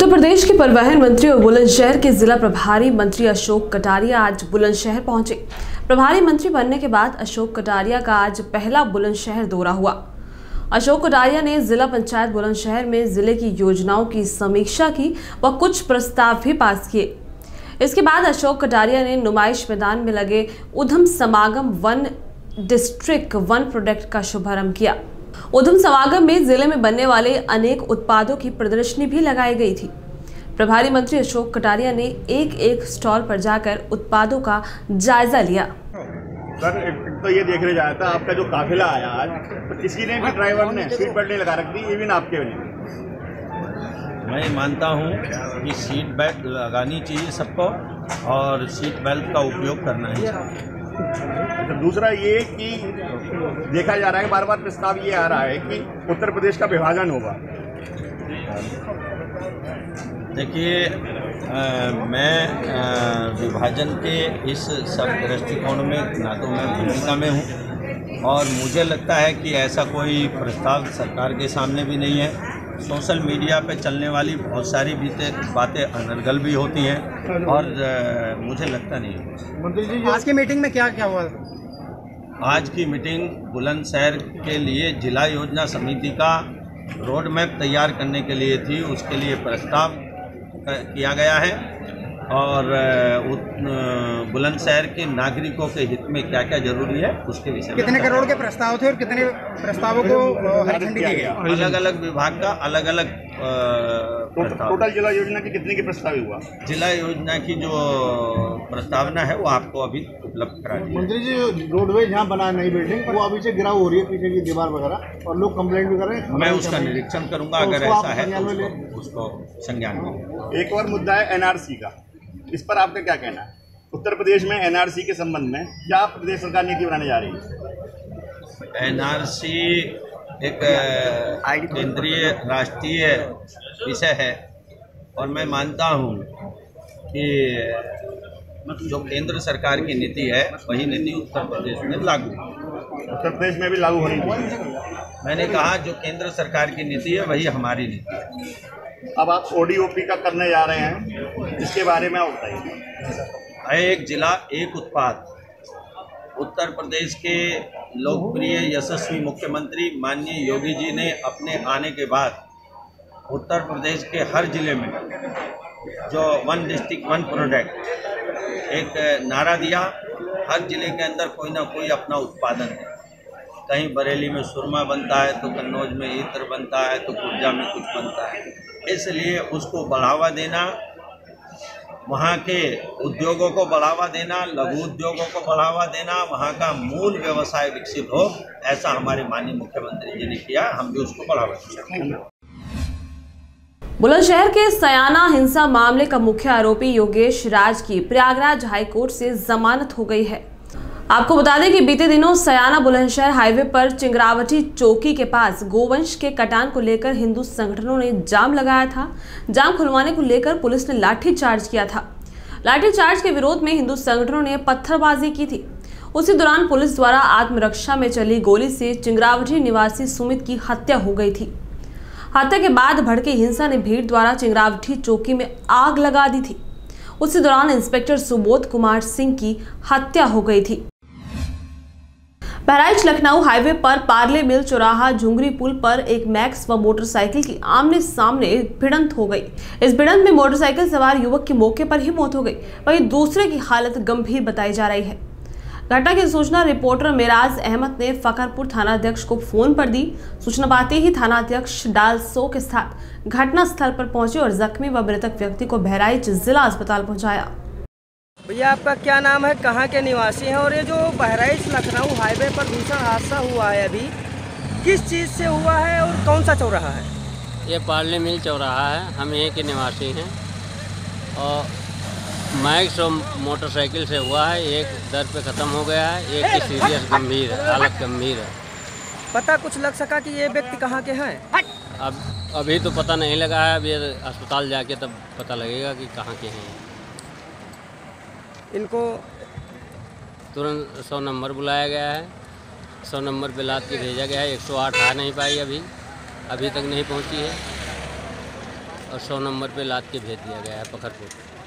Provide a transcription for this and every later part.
उत्तर प्रदेश के परिवहन मंत्री और बुलंदशहर के जिला प्रभारी मंत्री अशोक कटारिया आज बुलंदशहर पहुंचे। प्रभारी मंत्री बनने के बाद अशोक कटारिया का आज पहला बुलंदशहर दौरा हुआ। अशोक कटारिया ने जिला पंचायत बुलंदशहर में जिले की योजनाओं की समीक्षा की व कुछ प्रस्ताव भी पास किए। इसके बाद अशोक कटारिया ने नुमाइश मैदान में लगे उधम समागम वन डिस्ट्रिक्ट वन प्रोडक्ट का शुभारंभ किया। उधम समागम में जिले में बनने वाले अनेक उत्पादों की प्रदर्शनी भी लगाई गई थी। प्रभारी मंत्री अशोक कटारिया ने एक एक स्टॉल पर जाकर उत्पादों का जायजा लिया। सर, तो ये देखने जाया था आपका जो काफिला आया आज, तो किसी ने भी ड्राइवर ने सीट बेल्ट नहीं लगा रखी, इवन आपके भी नहीं। मैं मानता हूँ कि सीट बेल्ट लगानी चाहिए सबको और सीट बेल्ट का उपयोग करना चाहिए। तो दूसरा ये कि देखा जा रहा है, बार बार प्रस्ताव ये आ रहा है कि उत्तर प्रदेश का विभाजन होगा। देखिए, मैं विभाजन के इस सब दृष्टिकोण में ना तो मैं भूमिका में हूँ और मुझे लगता है कि ऐसा कोई प्रस्ताव सरकार के सामने भी नहीं है। सोशल मीडिया पे चलने वाली बहुत सारी बातें अनर्गल भी होती हैं और मुझे लगता नहीं है। मंत्री जी, आज की मीटिंग में क्या क्या हुआ? आज की मीटिंग बुलंदशहर के लिए जिला योजना समिति का रोड मैप तैयार करने के लिए थी। उसके लिए प्रस्ताव किया गया है और बुलंदशहर के नागरिकों के हित में क्या क्या जरूरी है उसके विषय में। कितने करोड़ के प्रस्ताव थे और कितने प्रस्तावों को हरी झंडी दी गई? अलग अलग विभाग का अलग अलग टोटल जिला योजना की कितने की प्रस्ताव हुआ? जिला योजना की जो प्रस्तावना है वो आपको अभी उपलब्ध करा दी। मंत्री जी, रोडवेज यहाँ बना नई बिल्डिंग, वो अभी से गिराव हो रही है पीछे की दीवार वगैरह और लोग कंप्लेंट भी कर रहे हैं। मैं उसका निरीक्षण करूंगा, अगर ऐसा है तो उसको संज्ञान में। एक और मुद्दा है एनआरसी का, इस पर आपका क्या कहना है? उत्तर प्रदेश में एनआरसी के संबंध में क्या प्रदेश सरकार नीति बनाने जा रही है? एनआरसी एक केंद्रीय राष्ट्रीय विषय है और मैं मानता हूँ कि जो केंद्र सरकार की नीति है वही नीति उत्तर प्रदेश में लागू। उत्तर प्रदेश में भी लागू होनी चाहिए। मैंने कहा जो केंद्र सरकार की नीति है वही हमारी नीति है। अब आप ओडीओपी का करने जा रहे हैं, इसके बारे में आप बताइए। एक जिला एक उत्पाद। उत्तर प्रदेश के लोकप्रिय यशस्वी मुख्यमंत्री माननीय योगी जी ने अपने आने के बाद उत्तर प्रदेश के हर जिले में जो वन डिस्ट्रिक्ट वन प्रोडक्ट एक नारा दिया। हर जिले के अंदर कोई ना कोई अपना उत्पादन है। कहीं बरेली में सुरमा बनता है तो कन्नौज में इत्र बनता है तो खुर्जा में कुछ बनता है। इसलिए उसको बढ़ावा देना, वहाँ के उद्योगों को बढ़ावा देना, लघु उद्योगों को बढ़ावा देना, वहाँ का मूल व्यवसाय विकसित हो, ऐसा हमारे माननीय मुख्यमंत्री जी ने किया। हम भी उसको बढ़ावा देंगे। बुलंदशहर के सयाना हिंसा मामले का मुख्य आरोपी योगेश राज की प्रयागराज हाईकोर्ट से जमानत हो गई है। आपको बता दें कि बीते दिनों सयाना बुलंदशहर हाईवे पर चिंगरावटी चौकी के पास गोवंश के कटान को लेकर हिंदू संगठनों ने जाम लगाया था। जाम खुलवाने को लेकर पुलिस ने लाठीचार्ज किया था। लाठीचार्ज के विरोध में हिंदू संगठनों ने पत्थरबाजी की थी। उसी दौरान पुलिस द्वारा आत्मरक्षा में चली गोली से चिंगरावटी निवासी सुमित की हत्या हो गई थी। हत्या के बाद भड़की हिंसा ने भीड़ द्वारा चिंगरावटी चौकी में आग लगा दी थी। उसी दौरान इंस्पेक्टर सुबोध कुमार सिंह की हत्या हो गई थी। बहराइच लखनऊ हाईवे पर पार्ले मिल चौराहा झुंगरी पुल पर एक मैक्स व मोटरसाइकिल की आमने सामने भिड़ंत हो गई। इस भिड़ंत में मोटरसाइकिल सवार युवक की मौके पर ही मौत हो गई, वहीं दूसरे की हालत गंभीर बताई जा रही है। घटना की सूचना रिपोर्टर मेराज अहमद ने फकरपुर थानाध्यक्ष को फोन पर दी। सूचना पाते ही थानाध्यक्ष डालसो के साथ घटना स्थल पर पहुंचे और जख्मी व मृतक व्यक्ति को बहराइच जिला अस्पताल पहुंचाया। भैया, आपका क्या नाम है, कहाँ के निवासी हैं और ये जो बहराइच लखनऊ हाईवे पर भीषण हादसा हुआ है अभी किस चीज़ से हुआ है और कौन सा चौराहा है? ये पार्ले मिल चौराहा है। हम यहीं के निवासी हैं और मैक्स और मोटरसाइकिल से हुआ है। एक दर पे ख़त्म हो गया है, एक की सीरियस गंभीर है, हालत गंभीर है। पता कुछ लग सका कि ये व्यक्ति कहाँ के हैं? अब अभी तो पता नहीं लगा है। अब ये अस्पताल जाके तब पता लगेगा कि कहाँ के हैं। इनको तुरंत 100 नंबर बुलाया गया है। 100 नंबर पे लाद के भेजा गया है। 108 आ नहीं पाई, अभी तक नहीं पहुंची है। और 100 नंबर पे लाद के भेज दिया गया है पखरपुर।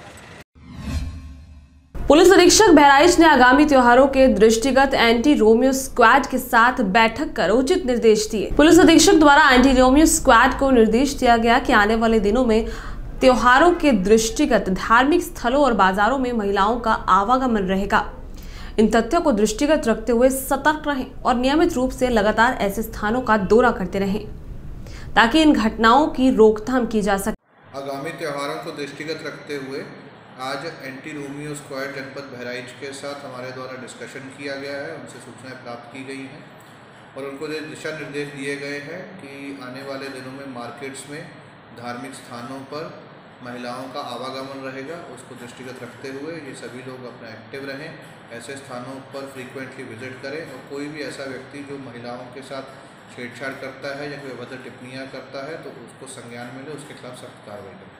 पुलिस अधीक्षक बहराइच ने आगामी त्योहारों के दृष्टिगत एंटी रोमियो स्क्वाड के साथ बैठक कर उचित निर्देश दिए। पुलिस अधीक्षक द्वारा एंटी रोमियो स्क्वाड को निर्देश दिया गया कि आने वाले दिनों में त्योहारों के दृष्टिगत धार्मिक स्थलों और बाजारों में महिलाओं का आवागमन रहेगा। इन तथ्यों को दृष्टिगत रखते हुए सतर्क रहें और नियमित रूप से लगातार ऐसे स्थानों का दौरा करते रहें ताकि इन घटनाओं की रोकथाम की जा सके। आगामी त्योहारों को दृष्टिगत रखते हुए आज एंटी रोमियो स्क्वाड जनपद बहराइच के साथ हमारे द्वारा डिस्कशन किया गया है, उनसे सूचनाएं प्राप्त की गई हैं और उनको दिशा निर्देश दिए गए हैं कि आने वाले दिनों में मार्केट्स में धार्मिक स्थानों पर महिलाओं का आवागमन रहेगा। उसको दृष्टिगत रखते हुए ये सभी लोग अपना एक्टिव रहें, ऐसे स्थानों पर फ्रीक्वेंटली विजिट करें और कोई भी ऐसा व्यक्ति जो महिलाओं के साथ छेड़छाड़ करता है या कोई अभद्र टिप्पणियाँ करता है तो उसको संज्ञान में ले, उसके खिलाफ सख्त कार्रवाई करें।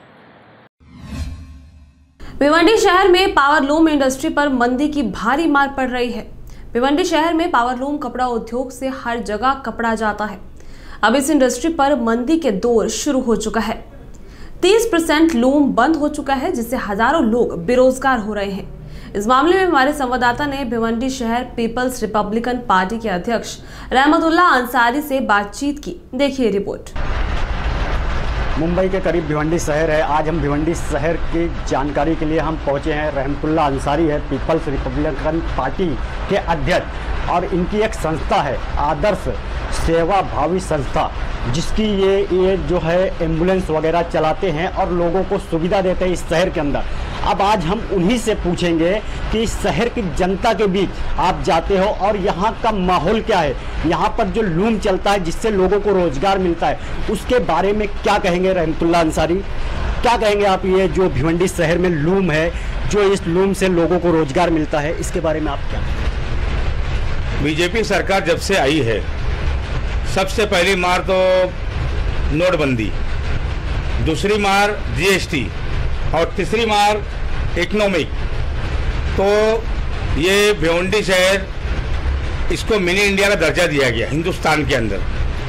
भिवंडी शहर में पावरलूम इंडस्ट्री पर मंदी की भारी मार पड़ रही है। भिवंडी शहर में पावरलूम कपड़ा उद्योग से हर जगह कपड़ा जाता है। अब इस इंडस्ट्री पर मंदी के दौर शुरू हो चुका है। 30% लूम बंद हो चुका है, जिससे हजारों लोग बेरोजगार हो रहे हैं। इस मामले में हमारे संवाददाता ने भिवंडी शहर पीपल्स रिपब्लिकन पार्टी के अध्यक्ष रहमतुल्लाह अंसारी से बातचीत की। देखिए रिपोर्ट। मुंबई के करीब भिवंडी शहर है। आज हम भिवंडी शहर की जानकारी के लिए हम पहुंचे हैं। रहमतुल्लाह अंसारी है पीपल्स रिपब्लिकन पार्टी के अध्यक्ष और इनकी एक संस्था है आदर्श सेवा भावी संस्था, जिसकी ये जो है एम्बुलेंस वगैरह चलाते हैं और लोगों को सुविधा देते हैं इस शहर के अंदर। अब आज हम उन्हीं से पूछेंगे कि इस शहर की जनता के बीच आप जाते हो और यहाँ का माहौल क्या है, यहाँ पर जो लूम चलता है जिससे लोगों को रोजगार मिलता है, उसके बारे में क्या कहेंगे रहमतुल्लाह अंसारी? क्या कहेंगे आप? ये जो भिवंडी शहर में लूम है, जो इस लूम से लोगों को रोजगार मिलता है, इसके बारे में आप क्या कहेंगे? बीजेपी सरकार जब से आई है, सबसे पहली मार तो नोटबंदी, दूसरी मार जीएसटी और तीसरी मार इकोनॉमिक। तो ये भिवंडी शहर, इसको मिनी इंडिया का दर्जा दिया गया हिंदुस्तान के अंदर।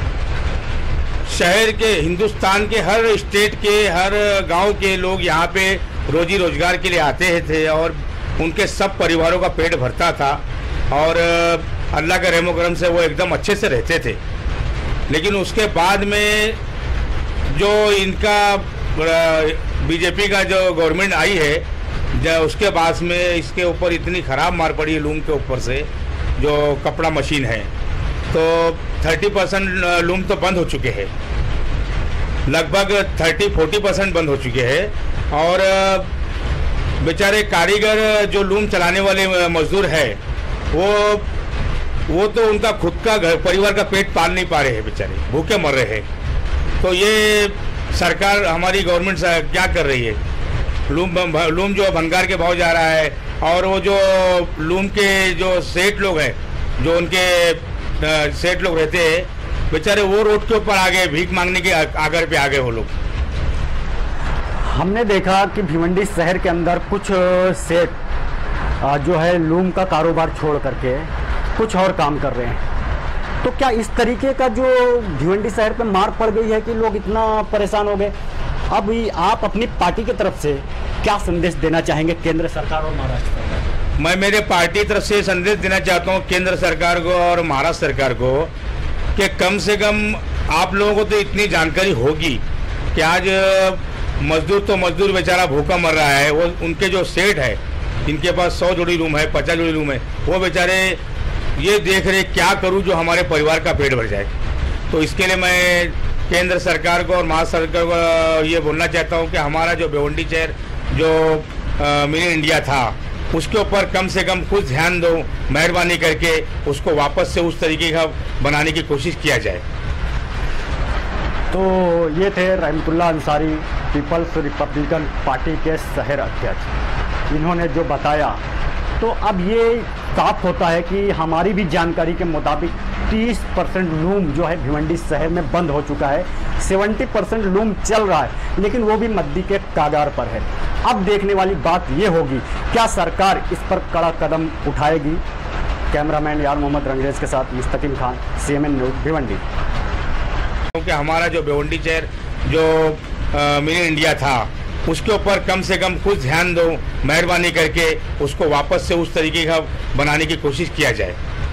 शहर के, हिंदुस्तान के हर स्टेट के, हर गांव के लोग यहाँ पे रोजी रोजगार के लिए आते थे और उनके सब परिवारों का पेट भरता था और अल्लाह के रहमो करम से वो एकदम अच्छे से रहते थे। लेकिन उसके बाद में जो इनका बीजेपी का जो गवर्नमेंट आई है, उसके बाद में इसके ऊपर इतनी ख़राब मार पड़ी है लूम के ऊपर से, जो कपड़ा मशीन है, तो 30% लूम तो बंद हो चुके हैं, लगभग 30-40% बंद हो चुके हैं। और बेचारे कारीगर जो लूम चलाने वाले मजदूर है, वो तो उनका खुद का घर परिवार का पेट पाल नहीं पा रहे हैं, बेचारे भूखे मर रहे हैं। तो ये सरकार, हमारी गवर्नमेंट क्या कर रही है? लूम जो भंगार के भाव जा रहा है और वो जो लूम के जो सेठ लोग हैं, जो उनके सेठ लोग रहते हैं, बेचारे वो रोड के ऊपर आ गए, भीख मांगने के आगर पे आ गए वो लोग। हमने देखा कि भिवंडी शहर के अंदर कुछ सेठ जो है लूम का कारोबार छोड़ करके कुछ और काम कर रहे हैं। तो क्या इस तरीके का जो भिवंडी शहर पे मार पड़ गई है कि लोग इतना परेशान हो गए? अब आप अपनी पार्टी की तरफ से क्या संदेश देना चाहेंगे केंद्र सरकार और महाराष्ट्र सरकार? मैं मेरे पार्टी की तरफ से संदेश देना चाहता हूँ केंद्र सरकार को और महाराष्ट्र सरकार को कि कम से कम आप लोगों को तो इतनी जानकारी होगी कि आज मजदूर बेचारा भूखा मर रहा है। वो उनके जो सेठ है, इनके पास 100 जोड़ी रूम है, 50 जोड़ी रूम है, वो बेचारे ये देख रहे क्या करूं जो हमारे परिवार का पेट भर जाए। तो इसके लिए मैं केंद्र सरकार को और महाराष्ट्र सरकार को ये बोलना चाहता हूं कि हमारा जो भिवंडी शहर जो मिनी इंडिया था, उसके ऊपर कम से कम कुछ ध्यान दो, मेहरबानी करके उसको वापस से उस तरीके का बनाने की कोशिश किया जाए। तो ये थे रहमतुल्लाह अंसारी, पीपल्स रिपब्लिकन पार्टी के शहर अध्यक्ष। इन्होंने जो बताया, तो अब ये साफ होता है कि हमारी भी जानकारी के मुताबिक 30% लूम जो है भिवंडी शहर में बंद हो चुका है। 70% लूम चल रहा है, लेकिन वो भी मद्दी के कागार पर है। अब देखने वाली बात ये होगी, क्या सरकार इस पर कड़ा कदम उठाएगी? कैमरामैन यार मोहम्मद रंगरेज के साथ मुस्तकिम खान, CMN न्यूज़ भिवंडी। क्योंकि हमारा जो भिवंडी शहर जो मेड इन इंडिया था, उसके ऊपर कम से कम कुछ ध्यान दो, मेहरबानी करके उसको वापस से उस तरीके का बनाने की कोशिश किया जाए।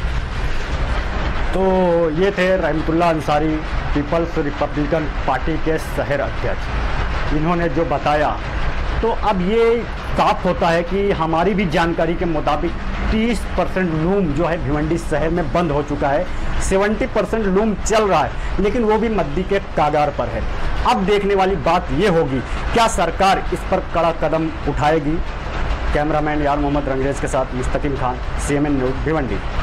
तो ये थे रहमतुल्लाह अंसारी, पीपल्स रिपब्लिकन पार्टी के शहर अध्यक्ष। इन्होंने जो बताया तो अब ये साफ होता है कि हमारी भी जानकारी के मुताबिक 30% लूम जो है भिवंडी शहर में बंद हो चुका है, 70% लूम चल रहा है, लेकिन वो भी मद्दी के कागार पर है। अब देखने वाली बात ये होगी क्या सरकार इस पर कड़ा कदम उठाएगी। कैमरामैन यार मोहम्मद रंगरेज के साथ मुस्तकीम खान, CMN न्यूज़ भिवंडी।